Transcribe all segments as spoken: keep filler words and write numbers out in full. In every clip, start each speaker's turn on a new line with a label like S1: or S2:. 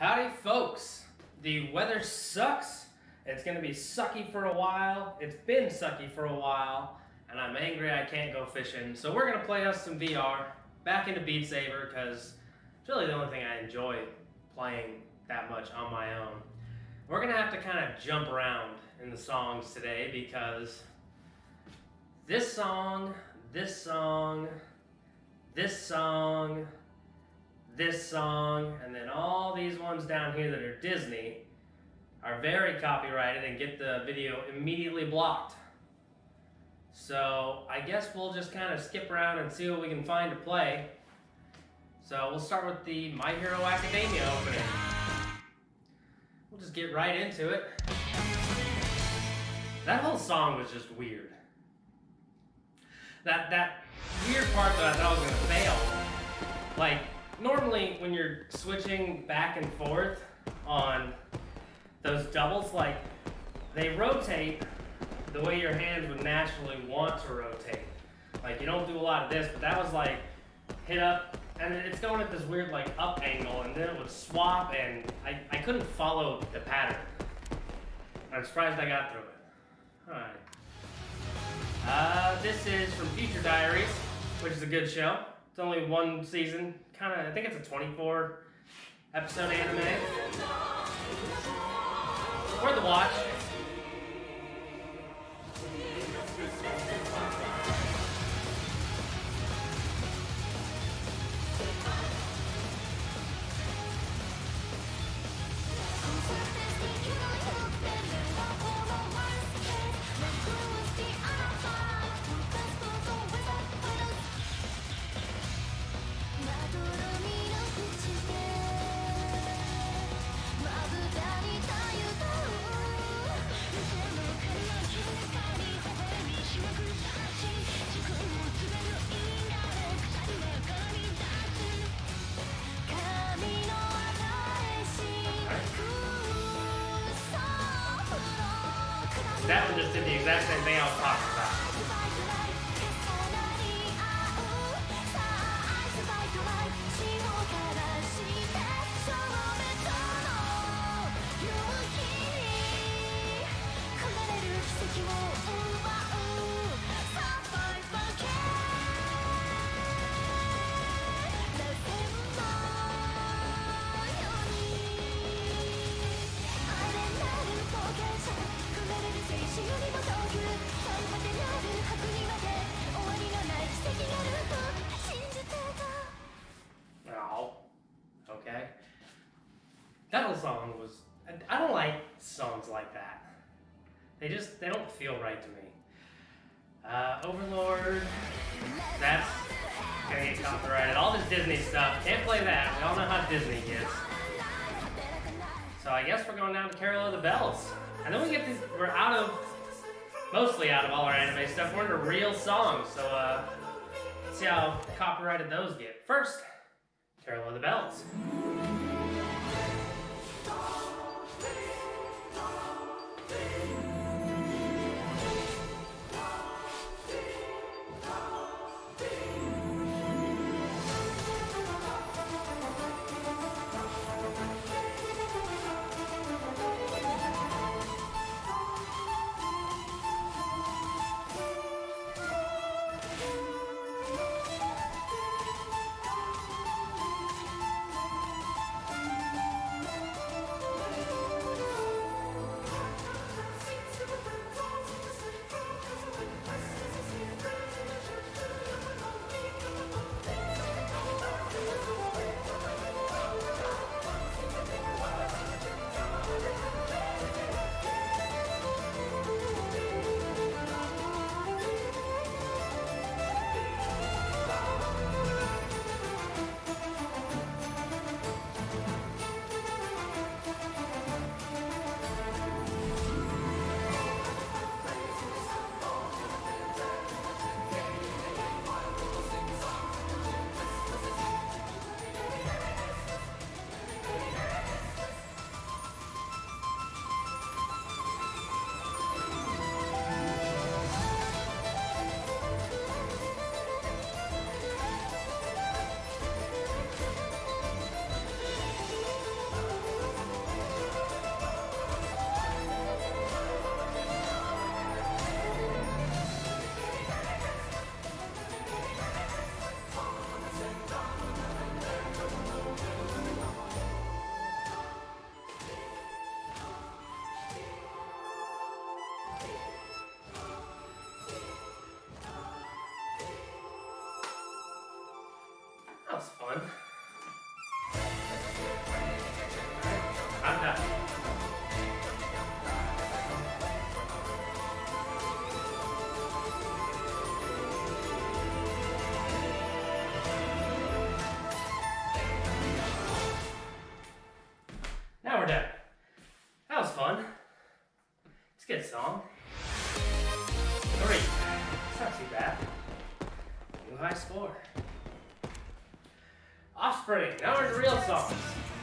S1: Howdy folks, the weather sucks. It's gonna be sucky for a while. It's been sucky for a while, and I'm angry I can't go fishing. So we're gonna play us some V R, back into Beat Saber, because it's really the only thing I enjoy playing that much on my own. We're gonna have to kind of jump around in the songs today because this song, this song, this song, this song, and then all these ones down here that are Disney are very copyrighted and get the video immediately blocked. So I guess we'll just kind of skip around and see what we can find to play. So we'll start with the My Hero Academia opening. We'll just get right into it. That whole song was just weird. That, that weird part that I thought was gonna fail. Like, normally when you're switching back and forth on those doubles, like, they rotate the way your hands would naturally want to rotate. Like, you don't do a lot of this, but that was like, hit up, and it's going at this weird like up angle, and then it would swap, and I, I couldn't follow the pattern. I'm surprised I got through it. Alright. Uh, this is from Future Diaries, which is a good show. It's only one season, kind of, I think it's a twenty-four episode anime. Worth the watch. That one just did the exact same thing I was talking about. Oh, okay. That whole song was, I don't like songs like that. They just, they don't feel right to me. Uh, Overlord, that's gonna get copyrighted. All this Disney stuff, can't play that. We all know how Disney gets. So I guess we're going down to Carol of the Bells. And then we get these, we're out of, mostly out of all our anime stuff, we're into real songs. So uh, let's see how copyrighted those get. First, Carol of the Bells. that. Now we're done. That was fun. It's a good song. Three. It's not too bad. New high score. Offspring. Now we're in real songs.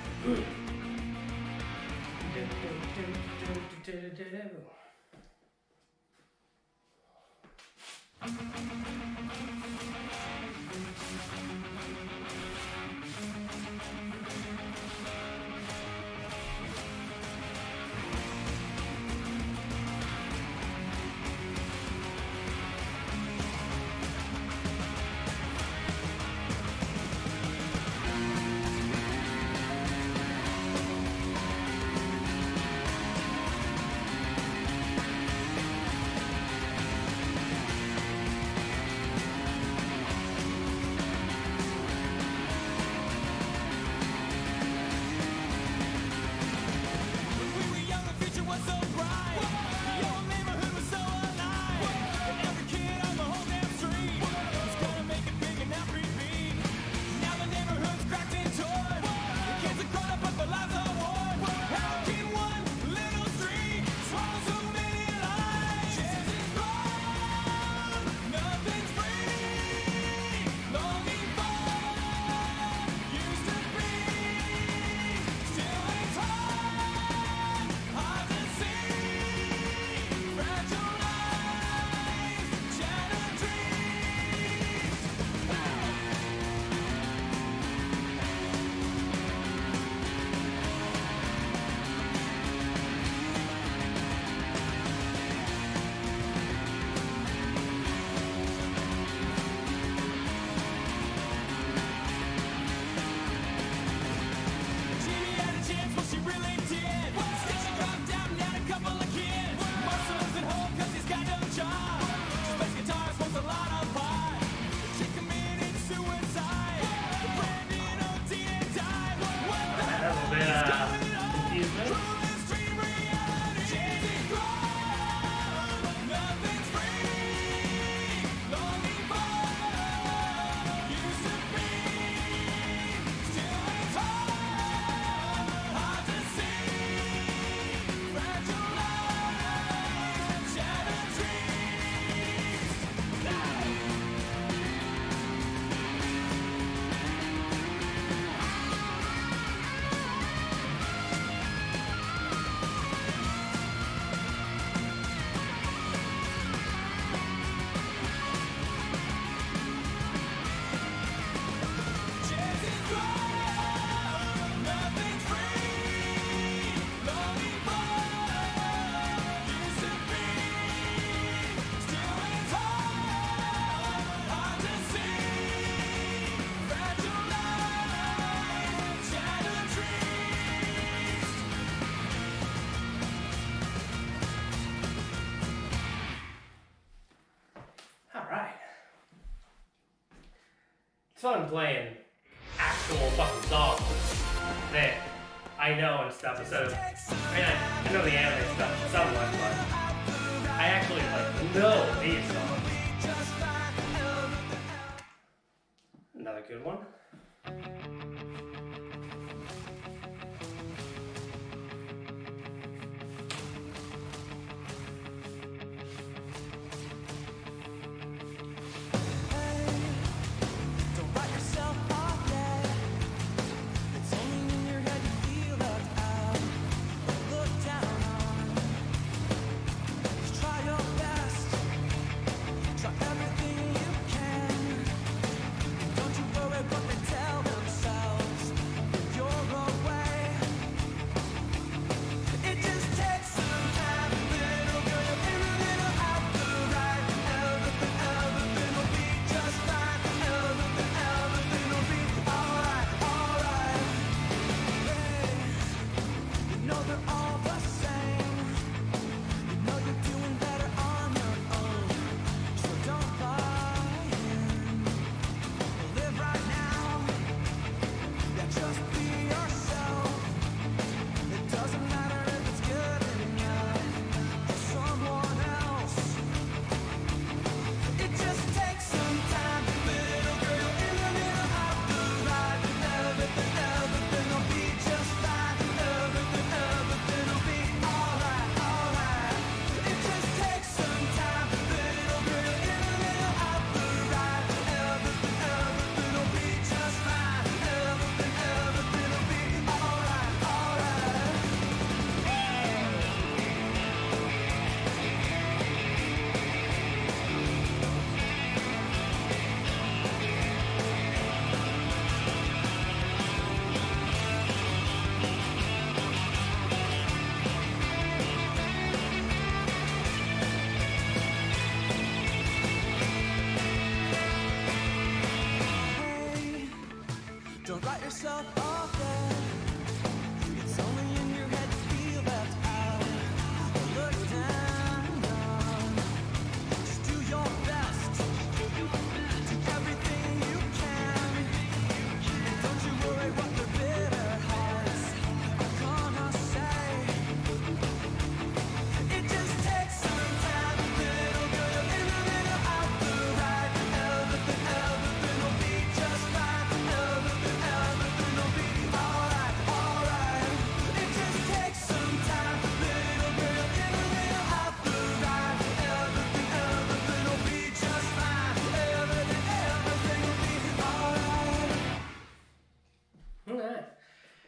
S1: It's fun playing actual fucking songs that I know and stuff instead of, I mean, I, I know the anime stuff somewhat, but I actually like know these songs. Another good one.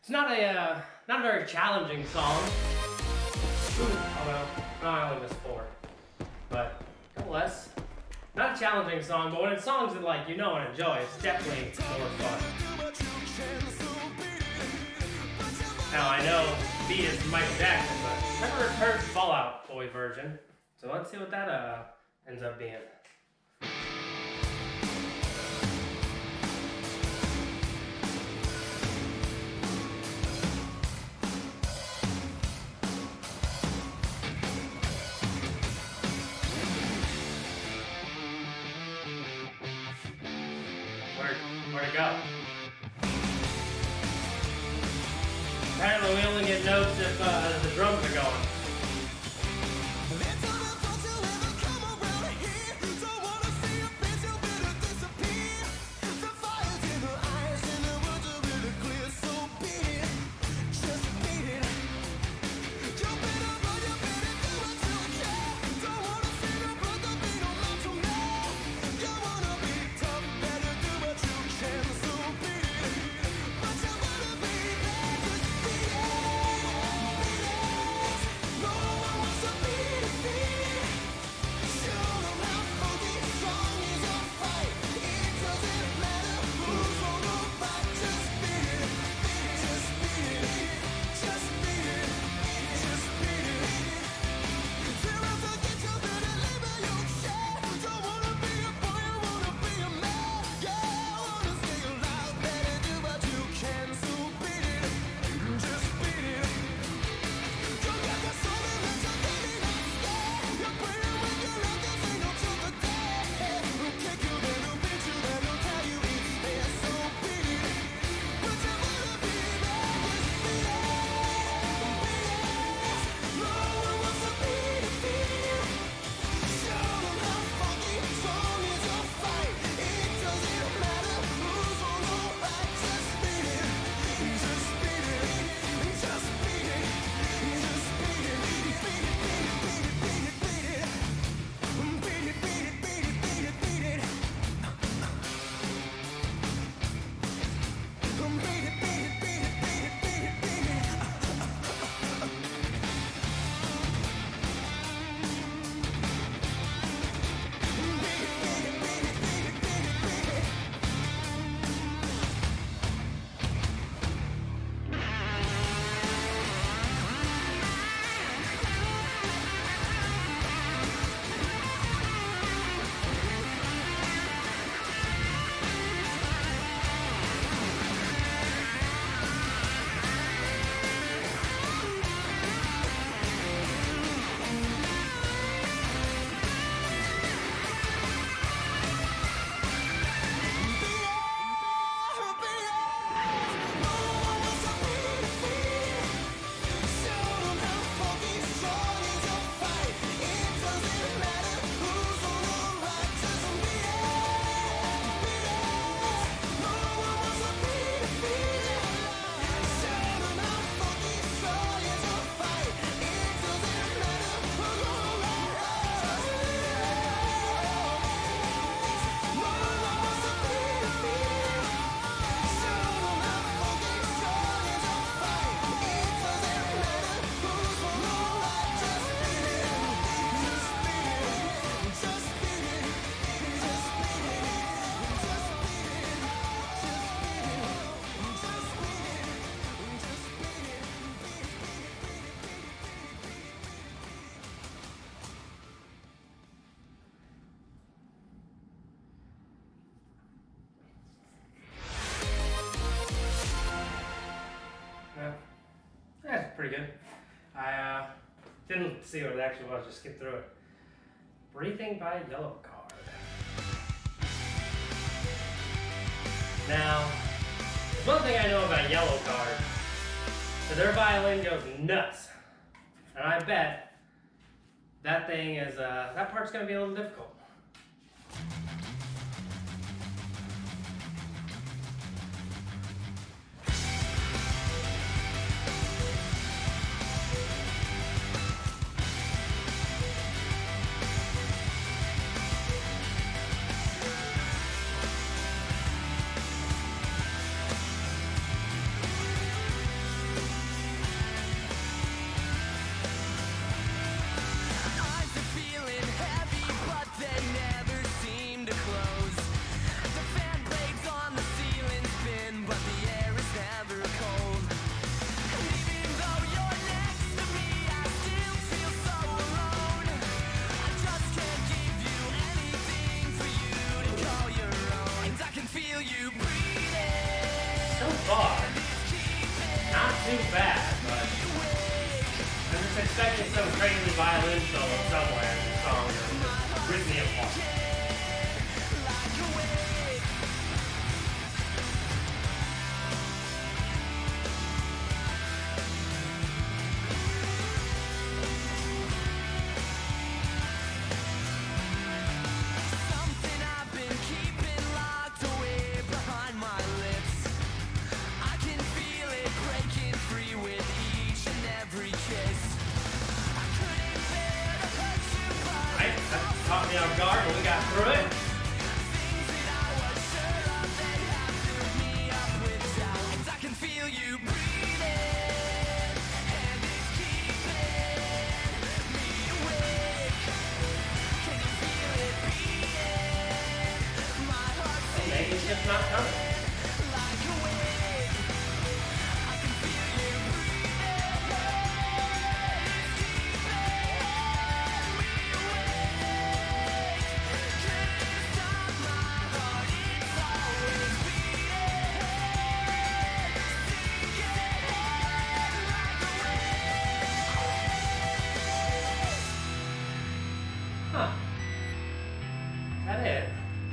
S1: It's not a uh, not a very challenging song. Although, no, I only missed four. But nonetheless, not a challenging song. But when it's songs that like you know and enjoy, it's definitely more fun. Now I know the beat is Michael Jackson, but never heard Fall Out Boy version. So let's see what that uh ends up being. Where, where'd it go? Apparently we only get notes if uh, the drums are going. Pretty good. I uh, didn't see what it actually was, just skipped through it. Breathing by Yellowcard. Now, there's one thing I know about Yellowcard, that their violin goes nuts. And I bet that thing is, uh, that part's gonna be a little difficult. bad, but I'm just expecting some crazy violin solo somewhere in the song that just rip me apart. Caught me off guard, but we got through it. Maybe it's just not coming. Huh. Is that it?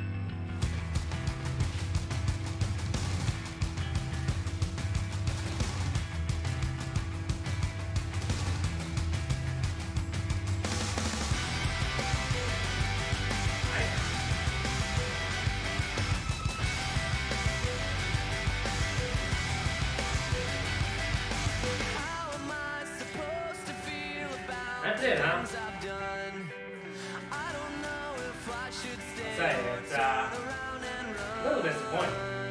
S1: That's it, huh? I'll say, it's uh, a little disappointing.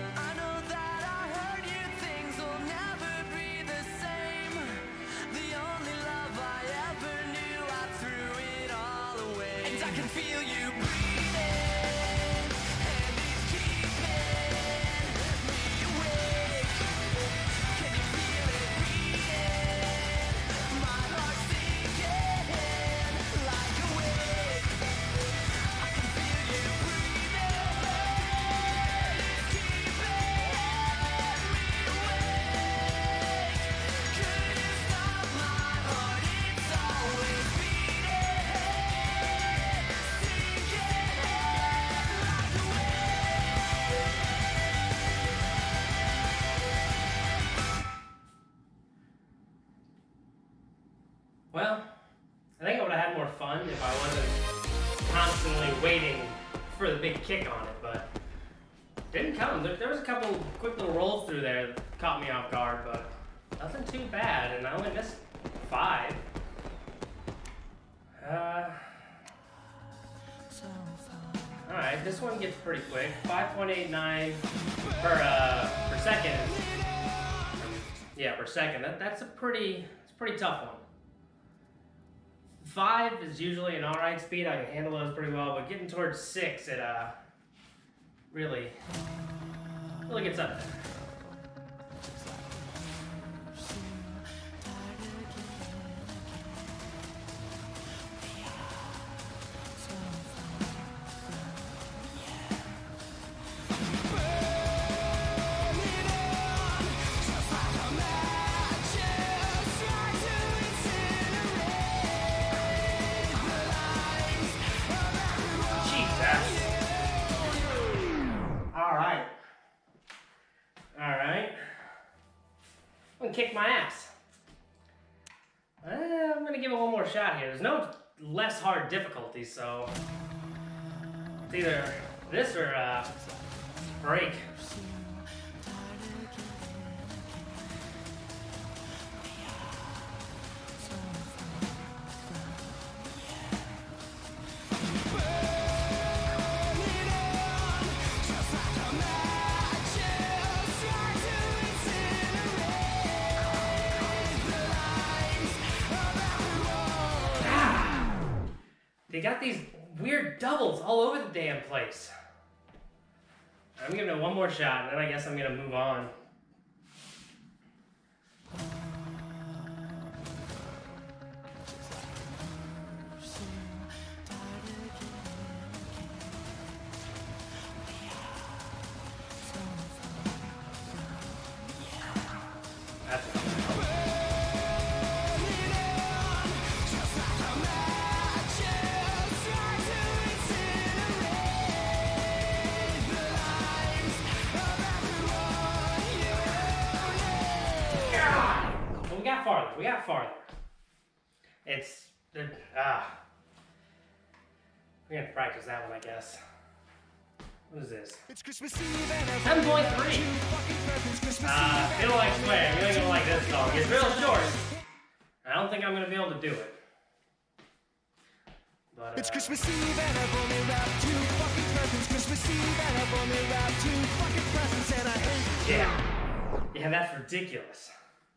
S1: Well, I think I would have had more fun if I wasn't constantly waiting for the big kick on it, but it didn't come. There, there was a couple quick little rolls through there that caught me off guard, but nothing too bad, and I only missed five. Uh, Alright, this one gets pretty quick. five point eight nine per, uh, per second. Yeah, per second. That, that's a pretty, it's a pretty tough one. Five is usually an alright speed. I can handle those pretty well, but getting towards six, it uh, really, really gets up there. Alright. Alright. I'm gonna kick my ass. Uh, I'm gonna give it one more shot here. There's no less hard difficulty, so it's either this or uh, break. They got these weird doubles all over the damn place. I'm giving it one more shot, and then I guess I'm gonna move on. That's got farther. We got farther. It's ah. We're gonna practice that one, I guess. What is this?
S2: It's Christmas Eve and
S1: seven point three. Uh, feel like swearing. You ain't gonna like this song. It's real short. I don't think I'm gonna be able to do it. But, uh,
S2: it's Christmas Eve and I've only wrapped two fucking presents. Christmas Eve and I've only wrapped two fucking presents and I hate.
S1: Yeah. Yeah, that's ridiculous.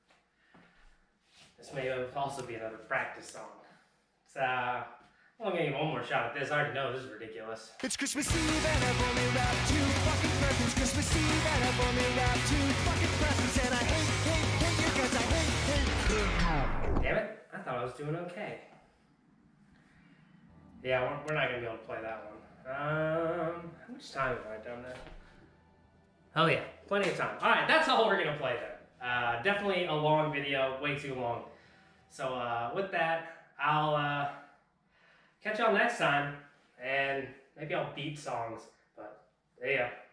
S1: This may also be another practice song. It's, uh, I'm gonna give you one more shot at this. I already know this is ridiculous.
S2: It's Christmas Eve and I've only wrapped two fucking presents. Christmas Eve and I've only wrapped two fucking presents and I hate, hate, hate you cause I hate, hate, hate.
S1: Damn it, I thought I was doing okay. Yeah, we're, we're not gonna be able to play that one. Um, how much time have I done that? Oh yeah, plenty of time. Alright, that's all we're gonna play then. Uh, definitely a long video, way too long. So uh, with that, I'll uh, catch y'all next time, and maybe I'll beat songs, but there you go.